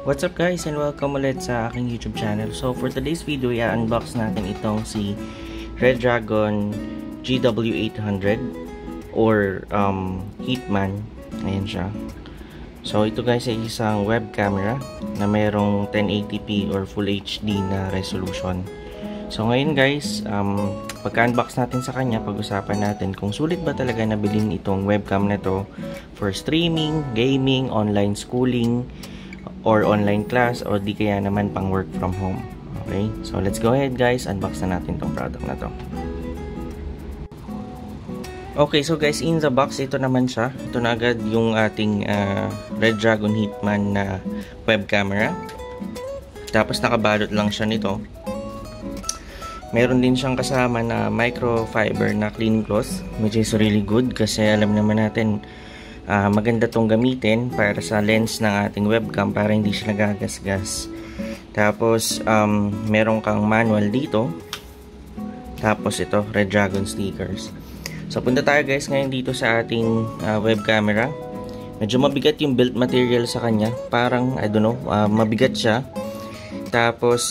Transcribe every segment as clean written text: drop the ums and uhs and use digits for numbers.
What's up guys and welcome ulit sa aking YouTube channel. So for today's video, i-unbox natin itong si Redragon GW800 or Hitman. Ayan siya. So ito guys ay isang web camera na mayroong 1080p or Full HD na resolution. So ngayon guys, pagka-unbox natin sa kanya, pag-usapan natin kung sulit ba talaga nabilin itong webcam na to for streaming, gaming, online schooling, or online class, o di kaya naman pang work from home. Okay, so let's go ahead guys, unbox na natin tong product na to. Okay, so guys, in the box, ito naman siya. Ito na agad yung ating Redragon Hitman na web camera. Tapos nakabalot lang siya nito. Meron din siyang kasama na microfiber na cleaning cloth, which is really good kasi alam naman natin maganda tong gamitin para sa lens ng ating webcam para hindi siya nagagasgas. Tapos meron kang manual dito. Tapos ito, Redragon stickers. So punta tayo guys ngayon dito sa ating web camera. Medyo mabigat yung build material sa kanya. Parang I don't know, mabigat siya. Tapos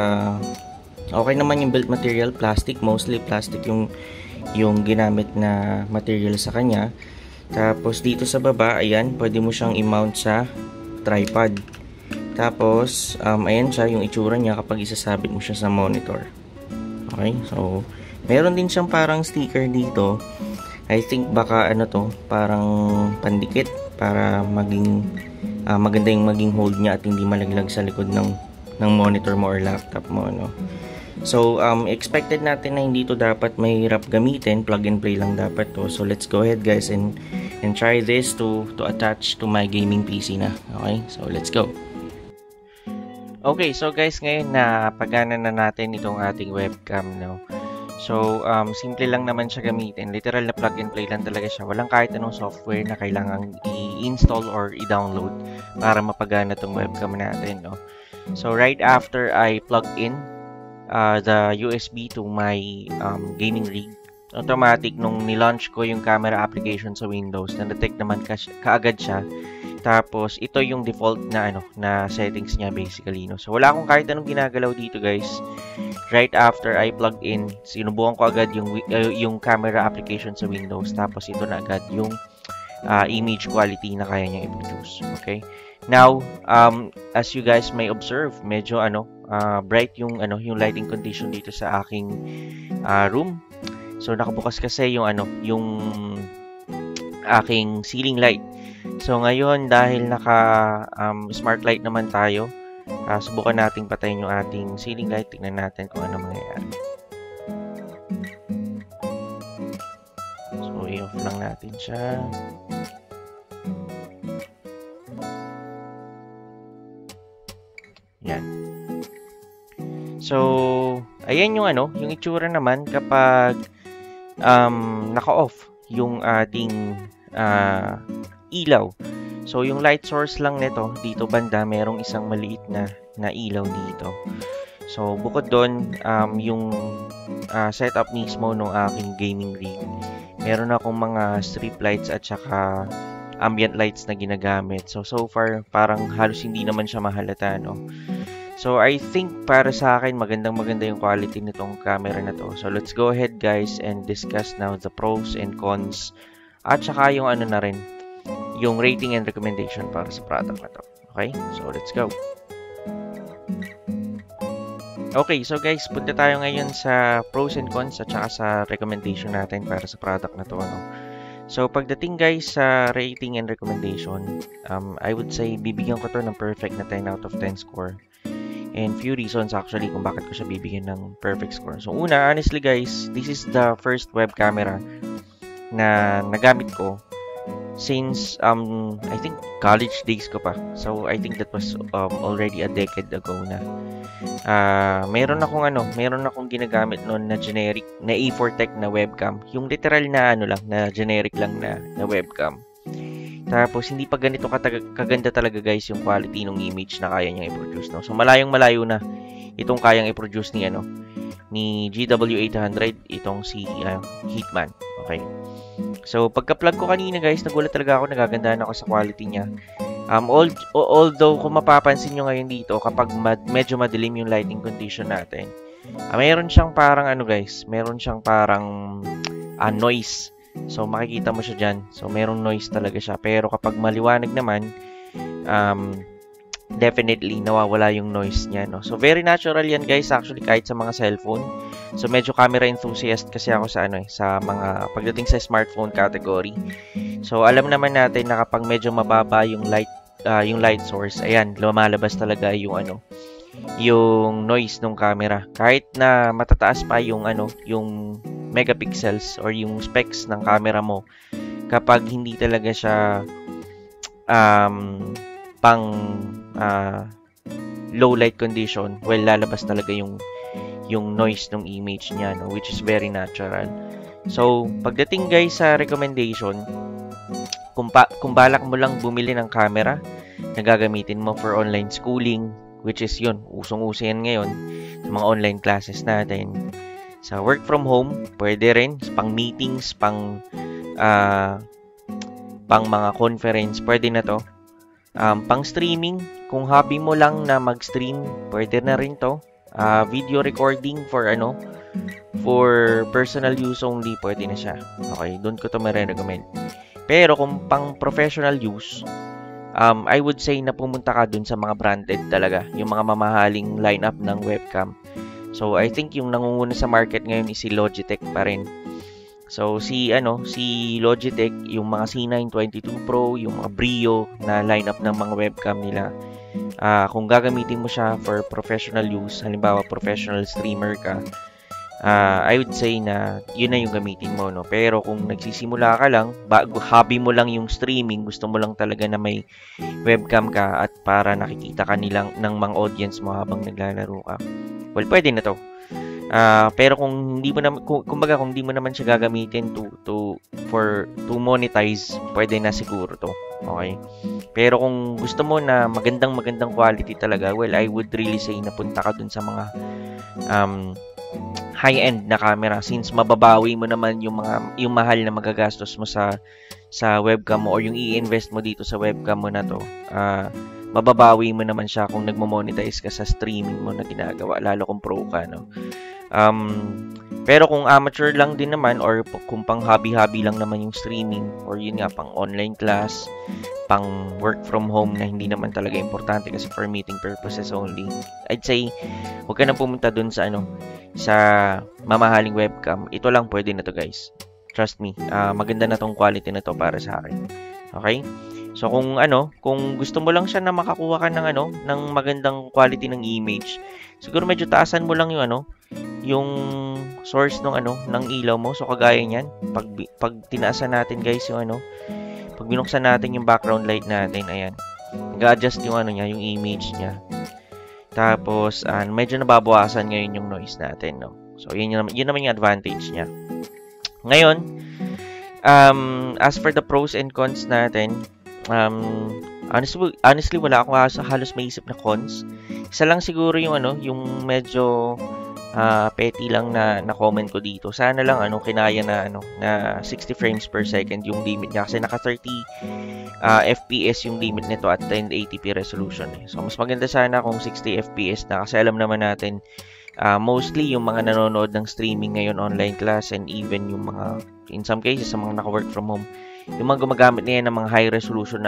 okay naman yung build material, plastic, mostly plastic yung ginamit na material sa kanya. Tapos dito sa baba, ayan, pwede mo siyang i-mount sa tripod. Tapos, ayan siya, yung itsura niya kapag isasabit mo siya sa monitor. Okay, so, meron din siyang parang sticker dito. I think baka ano to, parang pandikit para maging maganda yung maging hold niya at hindi malaglag sa likod ng monitor mo or laptop mo, no? So, expected natin na hindi to dapat mahirap gamitin, plug and play lang dapat to. So, let's go ahead guys and try this to attach to my gaming PC na. Okay, so let's go. Okay, so guys, ngayon na pagana na natin itong ating webcam, no? So, simple lang naman siya gamitin. Literal na plug and play lang talaga siya. Walang kahit anong software na kailangan i-install or i-download para mapagana itong webcam natin, no? So, right after I plugged in the USB to my gaming rig, automatic nung nilaunch ko yung camera application sa Windows, na-detect naman kaagad siya. Tapos ito yung default na na settings niya basically, no. So wala akong kahit anong ginagalaw dito guys. Right after I plugged in, sinubukan ko agad yung camera application sa Windows. Tapos ito na agad yung image quality na kaya niya i-produce. Okay? Now, as you guys may observe, medyo bright yung lighting condition dito sa aking room. So nakabukas kasi yung aking ceiling light. So ngayon dahil naka smart light naman tayo, subukan nating patayin yung ating ceiling light. Tingnan natin kung ano mangyayari. So i-off lang natin siya. Yan. So, ayan yung yung itsura naman kapag naka-off yung ating ilaw. So, yung light source lang nito, dito banda, merong isang maliit na ilaw dito. So, bukod doon, yung setup mismo ng aking gaming rig, meron akong mga strip lights at saka ambient lights na ginagamit. So far, parang halos hindi naman siya mahalata, no? So, I think para sa akin, magandang-maganda yung quality nitong camera na to. So, let's go ahead guys and discuss now the pros and cons. At saka yung na rin, yung rating and recommendation para sa product na to. Okay? So, let's go. Okay, so guys, punta tayo ngayon sa pros and cons at saka sa recommendation natin para sa product na to, So, pagdating guys sa rating and recommendation, I would say bibigyan ko to ng perfect na 10 out of 10 score. And few reasons actually kung bakit ko siya bibigyan ng perfect score. So, una, honestly guys, this is the first web camera na nagamit ko since, I think, college days ko pa. So, I think that was already a decade ago na. Meron akong ginagamit noon na generic na A4 na webcam. Yung literal na na generic lang na webcam. Tapos hindi pa ganito kaganda talaga guys yung quality ng image na kaya niyang i-produce, no. So malayong-malayo na itong kayang i-produce ni GW800, itong si Hitman. Okay. So pagka-plug ko kanina guys, nagulat talaga ako, nagagandahan ako sa quality niya. Although kung mapapansin nyo ngayon dito, kapag medyo madilim yung lighting condition natin, mayroon siyang parang ano guys, meron siyang parang noise. So makikita mo siya dyan. So merong noise talaga siya. Pero kapag maliwanag naman, definitely nawawala yung noise niya, no? So very natural yan guys, actually, kahit sa mga cellphone. So medyo camera enthusiast kasi ako sa sa mga pagdating sa smartphone category. So alam naman natin na kapag medyo mababa yung light source, ayan, lumalabas talaga yung yung noise ng camera. Kahit na matataas pa yung yung megapixels or yung specs ng camera mo, kapag hindi talaga siya pang low light condition, well, lalabas talaga yung noise ng image niya, no, which is very natural. So pagdating guys sa recommendation, kung balak mo lang bumili ng camera na gagamitin mo for online schooling, which is yun, usong-uso yan ngayon sa mga online classes natin. Sa work from home, pwede rin, pang meetings, pang mga conference, pwede na to. Pang streaming, kung hobby mo lang na mag-stream, pwede na rin to. Video recording for for personal use only, pwede na siya. Okay, doon ko to ma-recommend. Pero kung pang professional use, I would say na pumunta ka dun sa mga branded talaga, yung mga mamahaling lineup ng webcam. So I think yung nangunguna sa market ngayon is si Logitech pa rin. So si Logitech, yung mga C922 Pro, yung mga Brio na lineup ng mga webcam nila. Kung gagamitin mo siya for professional use, halimbawa professional streamer ka, I would say na yun na yung gamitin mo, no? Pero kung nagsisimula ka lang, hobby mo lang yung streaming, gusto mo lang talaga na may webcam ka at para nakikita ka ng mga audience mo habang naglalaro ka, well, pwede na to. Pero kung hindi mo naman, kumbaga kung hindi mo naman siya gagamitin to monetize, pwede na siguro to. Okay? Pero kung gusto mo na magandang quality talaga, well, I would really say na punta ka dun sa mga high-end na camera, since mababawi mo naman yung mahal na magagastos mo sa webcam mo or yung i-invest mo dito sa webcam mo na to. Mababawi mo naman siya kung nagmo-monetize ka sa streaming mo na ginagawa, lalo kung pro ka, no? Pero kung amateur lang din naman or kung pang hobby lang naman yung streaming, or yun nga, pang online class, pang work from home na hindi naman talaga importante kasi for meeting purposes only, I'd say huwag ka na pumunta dun sa sa mamahaling webcam. Ito lang pwede na to guys, trust me. Maganda na tong quality na to para sa akin. Okay, so kung gusto mo lang siya na makakuha ka ng magandang quality ng image, siguro medyo taasan mo lang yung source ng ilaw mo. So kagaya niyan, pag tinaasan natin guys yung pag binuksan natin yung background light natin, ayan, nag-adjust yung yung image niya. Tapos medyo nababawasan ngayon yung noise natin, no? So yun naman yung advantage niya. Ngayon, as for the pros and cons natin, honestly wala akong halos maisip na cons. Isa lang siguro yung yung medyo petty lang na comment ko dito. Sana lang kinaya na 60 frames per second yung limit niya, kasi naka 30 FPS yung limit nito at 1080p resolution. So mas maganda sana kung 60 FPS na, kasi alam naman natin mostly yung mga nanonood ng streaming ngayon, online class, and even yung mga, in some cases, sa mga naka-work from home, yung mga gumagamit niya ng mga high resolution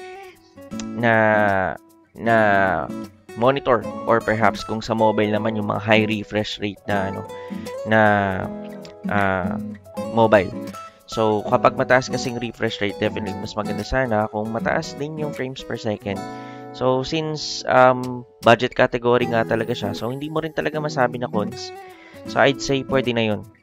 na monitor, or perhaps kung sa mobile naman yung mga high refresh rate na mobile. So kapag mataas kasing refresh rate, definitely mas maganda sana kung mataas din yung frames per second. So since budget category nga talaga siya, so hindi mo rin talaga masabi na cons. So I'd say pwede na yun.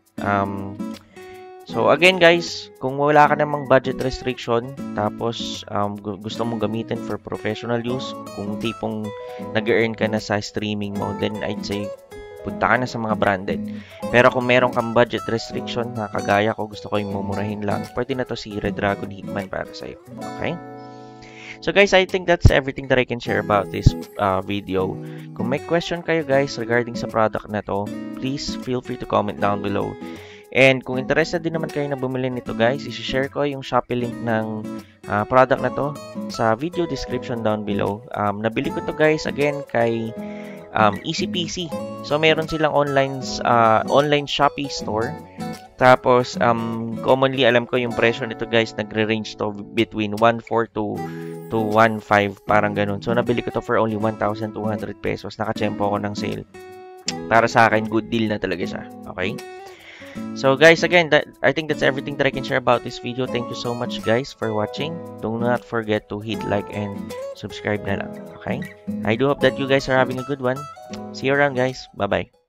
So again guys, kung wala ka namang budget restriction, tapos gusto mong gamitin for professional use, kung tipong nag-earn ka na sa streaming mo, then I'd say punta ka na sa mga branded. Pero kung meron kang budget restriction na kagaya ko, gusto ko yung mumurahin lang, pwede na to si Redragon Hitman para sa'yo. Okay? So guys, I think that's everything that I can share about this video. Kung may question kayo guys regarding sa product na to, please feel free to comment down below. And kung interested din naman kayo na bumili nito guys, isi-share ko yung Shopee link ng product na to sa video description down below. Nabili ko to guys again kay Easy PC. So meron silang online Shopee store. Tapos commonly alam ko yung presyo nito guys nagre-range to between 1.4 to 1.5 parang ganun. So nabili ko to for only 1,200 pesos. Nakachempo ako ng sale. Para sa akin good deal na talaga siya. Okay? So guys, again, I think that's everything that I can share about this video. Thank you so much guys for watching. Do not forget to hit like and subscribe na lang. Okay? I do hope that you guys are having a good one. See you around guys. Bye-bye.